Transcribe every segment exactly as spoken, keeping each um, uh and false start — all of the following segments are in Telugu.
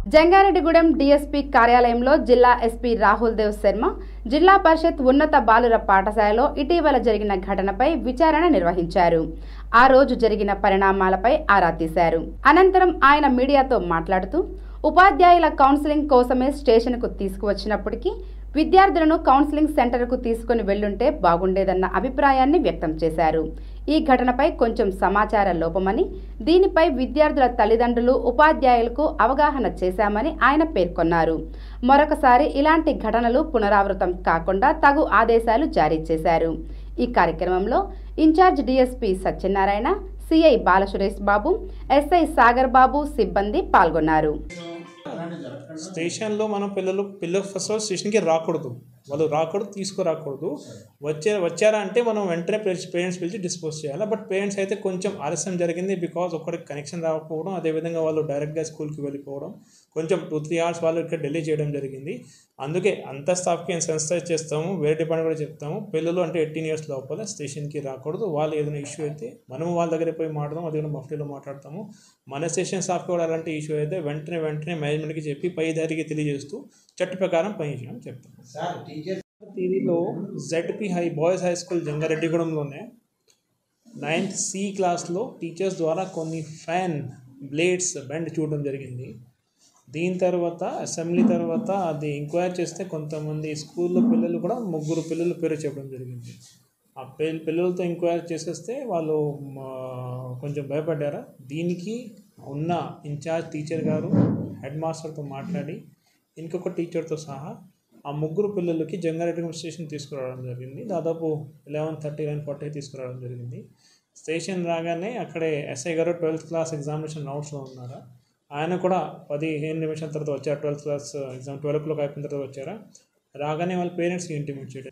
జంగారెడ్డిగూడెం డీఎస్పీ కార్యాలయంలో జిల్లా ఎస్పీ రాహుల్ దేవ్ శర్మ జిల్లా పరిషత్ ఉన్నత బాలుర పాఠశాలలో ఇటీవల జరిగిన ఘటనపై విచారణ నిర్వహించారు. ఆ రోజు జరిగిన పరిణామాలపై ఆరా తీశారు. అనంతరం ఆయన మీడియాతో మాట్లాడుతూ ఉపాధ్యాయుల కౌన్సిలింగ్ కోసమే స్టేషన్కు తీసుకువచ్చినప్పటికీ విద్యార్థులను కౌన్సిలింగ్ సెంటర్కు తీసుకుని వెళ్లుంటే బాగుండేదన్న అభిప్రాయాన్ని వ్యక్తం చేశారు. ఈ ఘటనపై కొంచెం సమాచార లోపమని, దీనిపై విద్యార్థుల తల్లిదండ్రులు ఉపాధ్యాయులకు అవగాహన చేశామని ఆయన పేర్కొన్నారు. మరొకసారి ఇలాంటి ఘటనలు పునరావృతం కాకుండా తగు ఆదేశాలు జారీ చేశారు. ఈ కార్యక్రమంలో incharge DSP Satyanarayana, CI Balasuresh Babu, SI Sagar Babu సిబ్బంది పాల్గొన్నారు. స్టేషన్లో మనం పిల్లలు పిల్లలు ఫస్ట్ ఆఫ్ స్టేషన్కి రాకూడదు, వాళ్ళు రాకూడదు, తీసుకురాకూడదు. వచ్చే వచ్చారా అంటే మనం వెంటనే పేరెంట్స్ పిలిచి డిస్పోజ్ చేయాలి. బట్ పేరెంట్స్ అయితే కొంచెం ఆలస్యం జరిగింది, బికాజ్ ఒకరికి కనెక్షన్ రాకపోవడం, అదేవిధంగా వాళ్ళు డైరెక్ట్గా స్కూల్కి వెళ్ళిపోవడం, కొంచెం టూ త్రీ అవర్స్ వాళ్ళు ఇక్కడ డిలే చేయడం జరిగింది. అందుకే అంత స్టాఫ్కి సెన్సిటైజ్ చేస్తాము, వేరే డిపార్ట్మెంట్ కూడా చెప్తాము, పిల్లలు అంటే ఎయిటీన్ ఇయర్స్ లోపల స్టేషన్కి రాకూడదు. వాళ్ళు ఏదైనా ఇష్యూ అయితే మనము వాళ్ళ దగ్గర పోయి మాట్లాడదాం, అదేవిధంగా మఫ్టీలో మాట్లాడతాము. మన స్టేషన్ స్టాఫ్కి కూడా అలాంటి ఇష్యూ అయితే వెంటనే వెంటనే మేనేజ్మెంట్కి చెప్పి పై దారికి తెలియజేస్తూ చట్ట ప్రకారం పనిచేయడం చెప్తాం. టీవీలో ZP high boys high school జంగారెడ్డిగూడెంలోనే నైన్త్ సి క్లాస్లో టీచర్స్ ద్వారా కొన్ని ఫ్యాన్ బ్లేడ్స్ బెండ్ చూడడం జరిగింది. దీని తర్వాత అసెంబ్లీ తర్వాత అది ఎంక్వైరీ చేస్తే కొంతమంది స్కూల్లో పిల్లలు కూడా ముగ్గురు పిల్లల పేరు చెప్పడం జరిగింది. ఆ పిల్ల పిల్లలతో ఎంక్వైరీ చేసేస్తే వాళ్ళు కొంచెం భయపడ్డారు. దీనికి ఉన్న ఇన్ఛార్జ్ టీచర్ గారు హెడ్ మాస్టర్తో మాట్లాడి ఇంకొక టీచర్తో సహా ఆ ముగ్గురు పిల్లలకి జంగారెడ్డిగూడెం స్టేషన్ తీసుకురావడం జరిగింది. దాదాపు లెవెన్ థర్టీ లెవెన్ ఫార్టీ తీసుకురావడం జరిగింది. స్టేషన్ రాగానే అక్కడే ఎస్ఐ గారు ట్వెల్త్ క్లాస్ ఎగ్జామినేషన్ నోట్స్లో ఉన్నారు. ఆయన కూడా పదిహేను నిమిషాల తర్వాత వచ్చారు. Twelfth class exam twelve o'clock అయిపోయిన తర్వాత వచ్చారా. రాగానే వాళ్ళ పేరెంట్స్కి ఇంటిమేట్ చేయడం.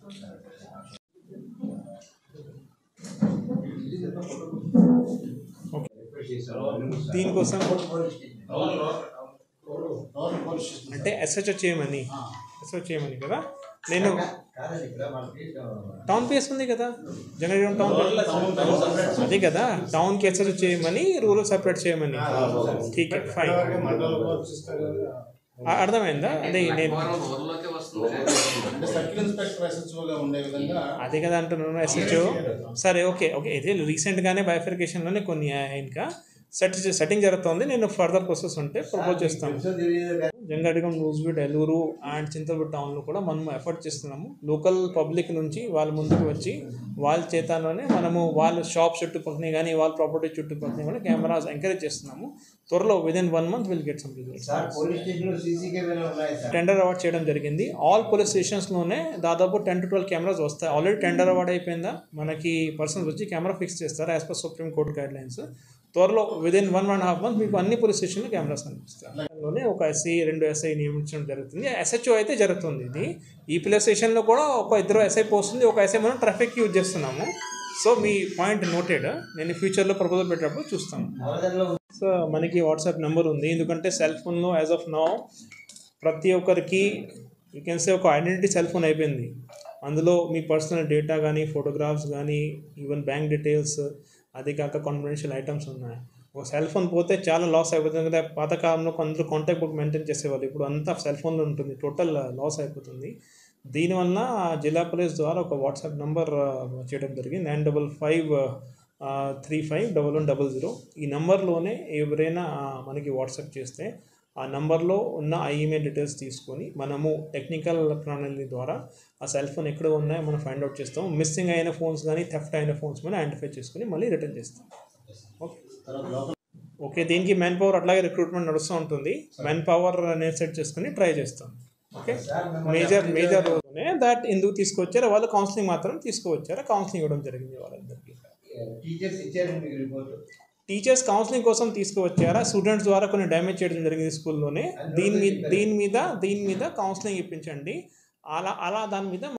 ఓకే, దీనికోసం అంటే ఎస్హెచ్ఓ చేయమని ఎస్హెచ్ఓ చేయమని కదా. నేను టౌన్ పేస్ ఉంది కదా, జంగారెడ్డిగూడెం టౌన్ అదే కదా, టౌన్కి ఎస్హెచ్ఓ చేయమని, రూరల్ సపరేట్ చేయమని. ఠీక్ ఫైన్, అర్థమైందా? అదే నేను అదే కదా అంటున్నాను, ఎస్హెచ్ఓ. సరే, ఓకే ఓకే ఇదే రీసెంట్గానే బైఫర్కేషన్లోనే కొన్ని ఇంకా సెట్ సెట్టింగ్ జరుగుతుంది. నేను ఫర్దర్ ప్రాసెస్ ఉంటే ప్రపోజ్ చేస్తాను. జంగారెడ్డిగూడెం, నూజివీడ్, ఏలూరు అండ్ చింతలపూడి టౌన్లో కూడా మనము ఎఫర్ట్ చేస్తున్నాము. లోకల్ పబ్లిక్ నుంచి వాళ్ళ ముందుకు వచ్చి వాళ్ళ చేతలోనే మనము వాళ్ళ షాప్ చుట్టుపక్కల కానీ వాళ్ళ ప్రాపర్టీ చుట్టుపక్కల కానీ కెమెరాస్ ఎంకరేజ్ చేస్తున్నాము. త్వరలో within one month will get some results. Tender award చేయడం జరిగింది. ఆల్ పోలీస్ స్టేషన్స్లోనే దాదాపు టెన్ టు ట్వెల్వ్ కెమెరాస్ వస్తాయి. ఆల్రెడీ టెండర్ అవార్డ్ అయిపోయిందా, మనకి పర్సన్స్ వచ్చి కెమెరా ఫిక్స్ చేస్తారు as per Supreme Court guidelines. త్వరలో within one one half month మీకు అన్ని పోలీస్ స్టేషన్లో కెమెరాస్ కనిపిస్తాయి. దానిలోనే ఒక ఎస్ఐ రెండు ఎస్ఐ నియమించడం జరుగుతుంది. ఎస్హెచ్ఓ అయితే జరుగుతుంది. ఇది ఈ పోలీస్ స్టేషన్లో కూడా ఒక ఇద్దరు ఎస్ఐ పోస్ట్ ఉంది, ఒక ఎస్ఐ మనం ట్రాఫిక్ యూజ్ చేస్తున్నాము. సో మీ పాయింట్ నోటెడ్, నేను ఫ్యూచర్లో ప్రపోజల్ పెట్టేటప్పుడు చూస్తాను. సో మనకి వాట్సాప్ నెంబర్ ఉంది, ఎందుకంటే సెల్ ఫోన్లో యాజ్ ఆఫ్ నౌ ప్రతి ఒక్కరికి యూ కెన్ సే ఒక ఐడెంటిటీ సెల్ ఫోన్ అయిపోయింది. అందులో మీ పర్సనల్ డేటా కానీ, ఫోటోగ్రాఫ్స్ కానీ, ఈవెన్ బ్యాంక్ డీటెయిల్స్, అది కాక కాన్ఫిడెన్షియల్ ఐటమ్స్ ఉన్నాయి. ఒక సెల్ ఫోన్ పోతే చాలా లాస్ అయిపోతుంది కదా. పాతకాలంలో కొందరు కాంటాక్ట్ బుక్ మెయింటైన్ చేసేవాళ్ళు, ఇప్పుడు అంతా సెల్ ఫోన్లో ఉంటుంది, టోటల్ లాస్ అయిపోతుంది. దీనివల్ల జిల్లా పోలీస్ ద్వారా ఒక వాట్సాప్ నెంబర్ చేయడం జరిగింది, nine double five three five double one double zero. ఈ నెంబర్లోనే ఎవరైనా మనకి వాట్సాప్ చేస్తే ఆ నెంబర్లో ఉన్న ఆ ఈమెయిల్ డీటెయిల్స్ తీసుకొని మనము టెక్నికల్ ప్రణాళిక ద్వారా ఆ సెల్ ఫోన్ ఎక్కడ ఉన్నాయో మనం ఫైండ్ అవుట్ చేస్తాం. మిస్సింగ్ అయిన ఫోన్స్ కానీ, థెఫ్ట్ అయిన ఫోన్స్ కానీ ఐడెంటిఫై చేసుకొని మళ్ళీ రిటర్న్ చేస్తాం. ఓకే ఓకే దీనికి మెన్ పవర్ అట్లాగే రిక్రూట్మెంట్ నడుస్తూ ఉంటుంది. మెన్ పవర్ నేను సెట్ చేసుకుని ట్రై చేస్తాం. ఓకే, మేజర్ మేజర్ రోజునే దాట్ ఎందుకు తీసుకొచ్చారో వాళ్ళు కౌన్సిలింగ్ మాత్రం తీసుకువచ్చారు, కౌన్సిలింగ్ ఇవ్వడం జరిగింది వాళ్ళందరికీ. టీచర్స్ కౌన్సిలింగ్ కోసం తీసుకువచ్చారా, స్టూడెంట్స్ ద్వారా కొన్ని డ్యామేజ్ చేయడం జరిగింది స్కూల్లోనే. దీని మీద దీని మీద దీని మీద కౌన్సిలింగ్ ఇప్పించండి. అలా అలా దాని మీద